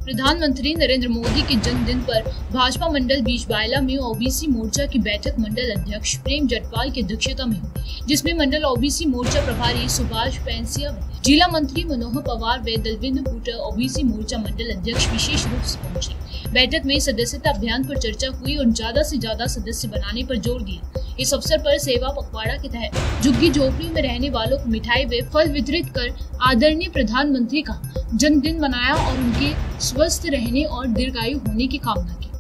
प्रधानमंत्री नरेंद्र मोदी के जन्मदिन पर भाजपा मंडल बीजबायला में ओबीसी मोर्चा की बैठक मंडल अध्यक्ष प्रेम जटवाल की अध्यक्षता में हुई, जिसमें मंडल ओबीसी मोर्चा प्रभारी सुभाष पैंसिया, जिला मंत्री मनोहर पवार व दलविंद पुटर ओबीसी मोर्चा मंडल अध्यक्ष विशेष रूप से पहुंचे। बैठक में सदस्यता अभियान पर चर्चा हुई और ज्यादा से ज्यादा सदस्य बनाने पर जोर दिया। इस अवसर पर सेवा पखवाड़ा के तहत झुग्गी झोपड़ियों में रहने वालों को मिठाई व फल वितरित कर आदरणीय प्रधानमंत्री का जन्मदिन मनाया और उनके स्वस्थ रहने और दीर्घायु होने की कामना की।